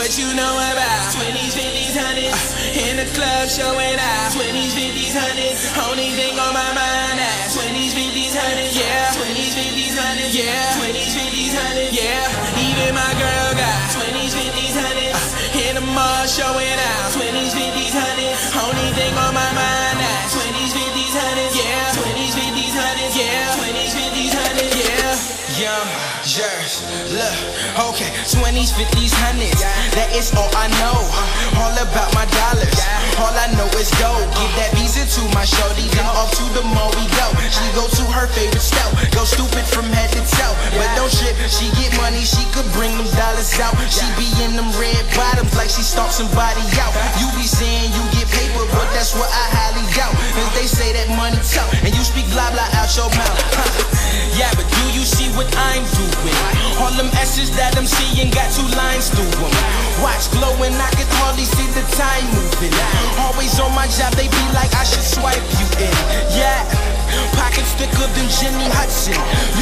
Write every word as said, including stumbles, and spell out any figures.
What you know about twenties, fifties, hundreds? In the club showing out twenties, fifties, hundreds. Only thing on my mind is twenties, fifties, hundreds. Yeah, twenties, fifties, hundreds. Yeah, twenties, fifties, hundreds. Yeah, even my girl got twenties, fifties, hundreds. In the mall showing out twenties, fifties, hundreds. Only thing on my mind is twenties, fifties, hundreds. Yeah, twenties, fifties, hundreds. Yeah, twenties, fifties, hundreds. Yeah, young, yours, look, okay, twenties, fifties, hundreds. That is all I know. All about my dollars. All I know is dough. Give that visa to my shorty, then off to the mall we go. She go to her favorite store, go stupid from head to toe. But don't trip, she get money, she could bring them dollars out. She be in them red bottoms like she stomped somebody out. You be saying you get paper, but that's what I highly doubt. And they say that money tough, and you speak blah blah out your mouth. Yeah, but do you see what I'm doing? All them S's that I'm seeing got two lines through them. Watch glowing, I can hardly see the time moving. Always on my job, they be like I should swipe you in. Yeah, pockets thicker than Jenny Hudson.